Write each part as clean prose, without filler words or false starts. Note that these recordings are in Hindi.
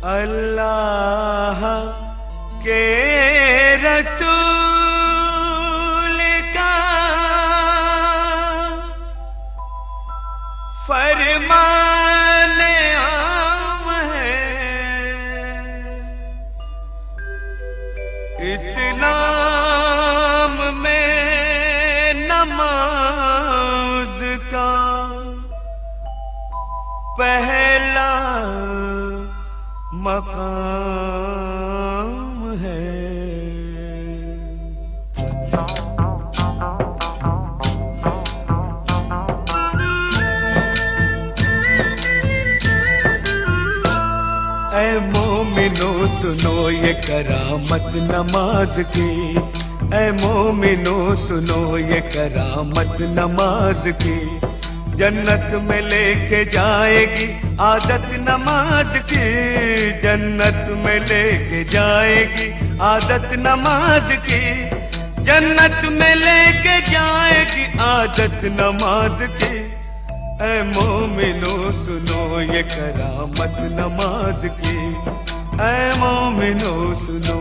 अल्लाह के रसूल का फरमान आम है, इस्लाम में नमाज का पहला मकाम है। ऐ मोमिनो सुनो ये करामत नमाज की, ऐ मोमिनो सुनो ये करामत नमाज की। जन्नत में लेके जाएगी आदत नमाज की, जन्नत में लेके जाएगी आदत नमाज की, जन्नत में लेके जाएगी आदत नमाज की। ऐ मोमिनो सुनो ये करामत नमाज की, ऐ मोमिनो सुनो।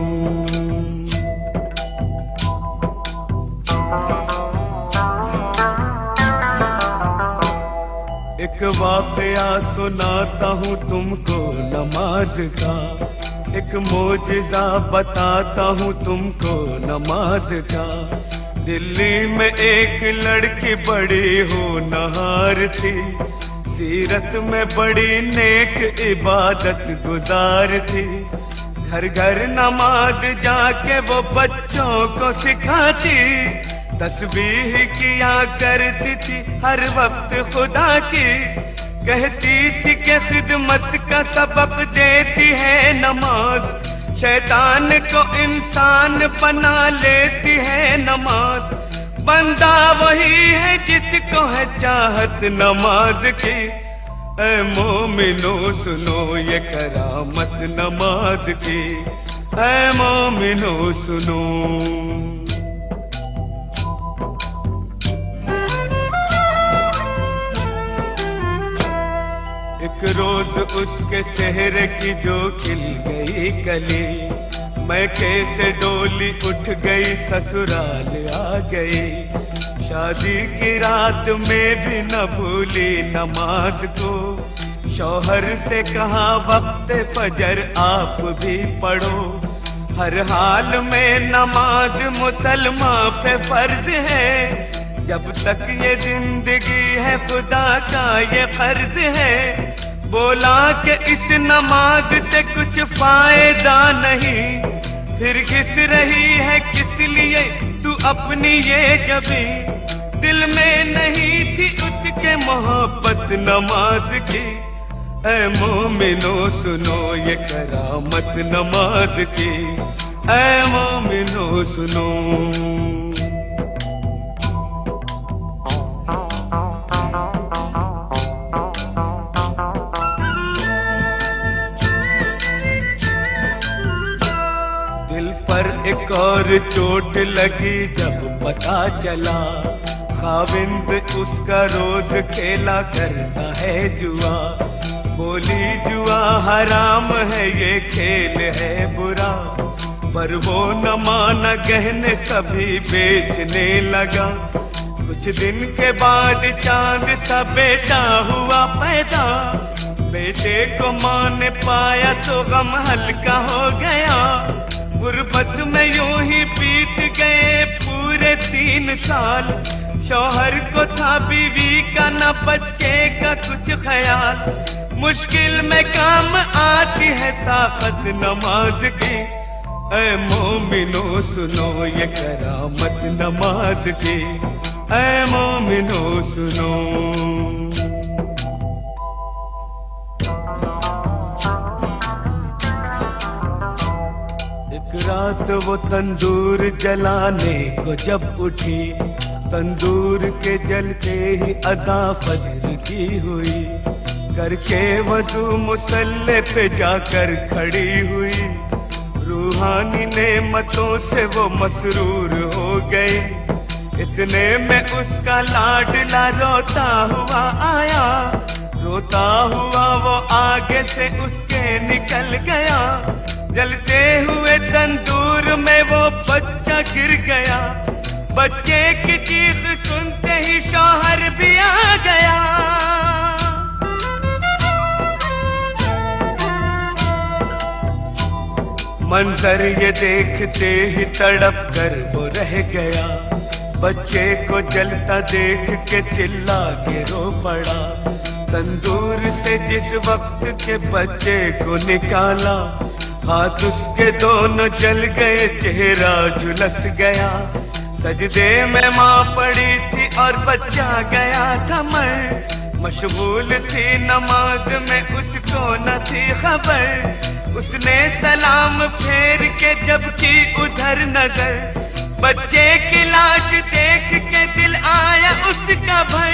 एक वाकया सुनाता हूँ तुमको नमाज का, एक मोजिज़ा बताता हूँ तुमको नमाज का। दिल्ली में एक लड़की बड़ी होनहार थी, सीरत में बड़ी नेक इबादत गुजार थी। घर घर नमाज जाके वो बच्चों को सिखाती, तस्बीह किया करती थी हर वक्त खुदा की। कहती थी कि खिदमत का सबक देती है नमाज, शैतान को इंसान बना लेती है नमाज। बंदा वही है जिसको है चाहत नमाज की। ऐ मोमिनो सुनो ये करामत नमाज की, ऐ मोमिनो सुनो। एक रोज उसके सेहरे की जो खिल गई कली, मैं कैसे डोली उठ गई ससुराल आ गई। शादी की रात में भी न भूली नमाज को, शौहर से कहा वक्त फजर आप भी पढ़ो। हर हाल में नमाज मुसलमान पे फर्ज है, जब तक ये जिंदगी है खुदा का ये फर्ज है। बोला कि इस नमाज से कुछ फायदा नहीं, फिर किस रही है किस लिए तू अपनी ये जबी। दिल में नहीं थी उसके मोहब्बत नमाज की। ऐ मोमिनो सुनो ये करामत नमाज की, ऐ मोमिनो सुनो। दिल पर एक और चोट लगी जब पता चला, खाविंद उसका रोज खेला करता है जुआ। बोली जुआ हराम है ये खेल है बुरा, पर वो न माना गहने सभी बेचने लगा। कुछ दिन के बाद चांद सा बेटा हुआ पैदा, बेटे को माँ ने पाया तो गम हल्का हो गया। गुर्बत में यूं ही बीत गए पूरे 3 साल, शौहर को था बीवी का न बच्चे का कुछ ख्याल। मुश्किल में काम आती है ताकत नमाज की। ऐ मोमिनो सुनो ये करामत नमाज की, ऐ मोमिनो सुनो। एक रात वो तंदूर जलाने को जब उठी, तंदूर के जलते ही अज़ा फजर की हुई। करके वज़ू मुसल्ले पे जाकर खड़ी हुई, रूहानी नेमतों से वो मसरूर हो गई। इतने में उसका लाडला रोता हुआ आया, रोता हुआ वो आगे से उसके निकल गया, जलते हुए तंदूर में वो बच्चा गिर गया। बच्चे की चीख सुनते ही शौहर भी आ गया। मंजर ये देखते ही तड़प कर वो रह गया। बच्चे को जलता देख के चिल्ला के रो पड़ा। तंदूर से जिस वक्त के बच्चे को निकाला, हाथ उसके दोनों जल गए, चेहरा झुलस गया। सजदे में माँ पड़ी थी और बच्चा गया था मर। मशगूल थी नमाज में, उसको न थी खबर। उसने सलाम फेर के जब की उधर नजर, बच्चे की लाश देख के दिल आया उसका भर।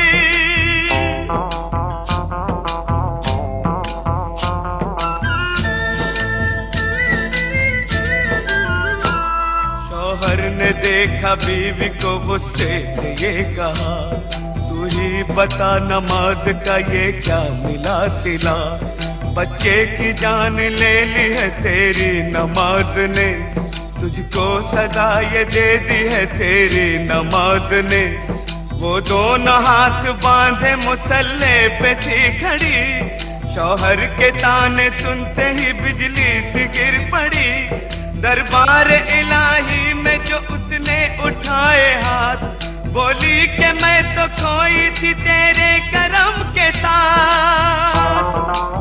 शौहर ने देखा बीवी को गुस्से से ये कहा, तू ही बता नमाज का ये क्या मिला सिला। बच्चे की जान ले ली है तेरी नमाज ने, तुझको सजा ये दे दी है तेरी नमाज ने। वो दोनों हाथ बांधे मुसल्ले पे थी खड़ी। शौहर के ताने सुनते ही बिजली सी गिर पड़ी। दरबार इलाही में जो उसने उठाए हाथ, बोली कि मैं तो खोई थी तेरे करम के साथ।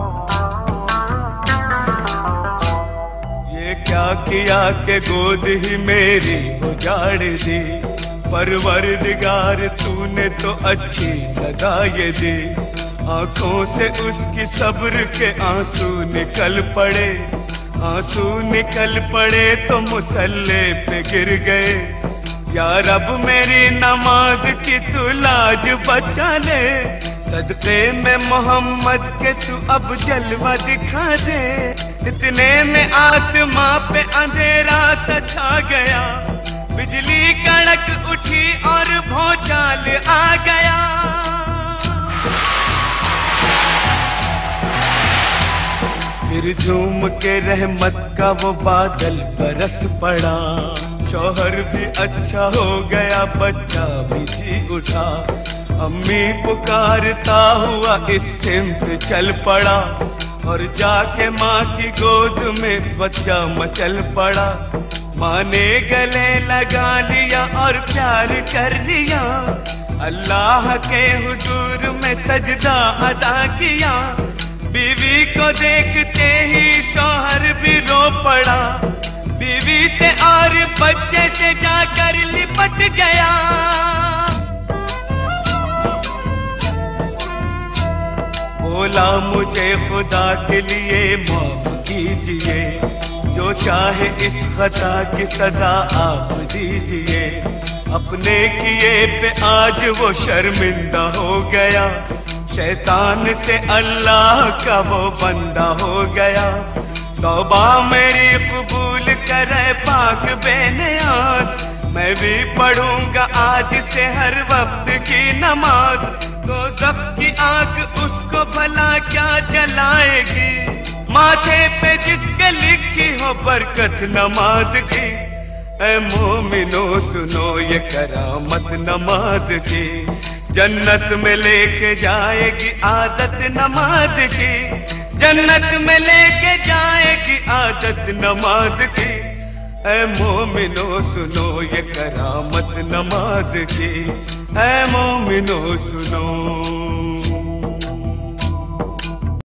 ये क्या किया कि गोद ही मेरी उजाड़ दी। परवरदिगार तूने तो अच्छी सजा ये दी। आंखों से उसकी सब्र के आंसू निकल पड़े। आंसू निकल पड़े तो मुसल्ले पे गिर गए। या रब मेरी नमाज की तू लाज बचा ले। सदके में मोहम्मद के तू अब जलवा दिखा दे। इतने में आसमां पे अंधेरा सा छा गया। बिजली कड़क उठी और भौचाल आ गया। फिर झूम के रहमत का वो बादल बरस पड़ा। शौहर भी अच्छा हो गया, बच्चा भी जी उठा। अम्मी पुकारता हुआ इस सिमत चल पड़ा, और जाके माँ की गोद में बच्चा मचल पड़ा। माँ ने गले लगा लिया और प्यार कर लिया। अल्लाह के हुजूर में सजदा अदा किया। बीवी को देखते ही शौहर भी रो पड़ा। बीवी से और बच्चे से जाकर लिपट गया। बोला मुझे खुदा के लिए माफ कीजिए, जो चाहे इस खता की सजा आप दीजिए। अपने किए पे आज वो शर्मिंदा हो गया। शैतान से अल्लाह का वो बंदा हो गया। तौबा मेरी कबूल करे पाक बेनियाज। मैं भी पढ़ूंगा आज से हर वक्त की नमाज। दोज़ख की आग उसको भला क्या जलाएगी, माथे पे जिसके लिखी हो बरकत नमाज की। ऐ मोमिनो सुनो ये करामत नमाज की। जन्नत में लेके जाएगी आदत नमाज की। जन्नत में लेके जाएगी आदत नमाज की। ऐ मोमिनो सुनो ये करामत नमाज की। ऐ मोमिनो सुनो।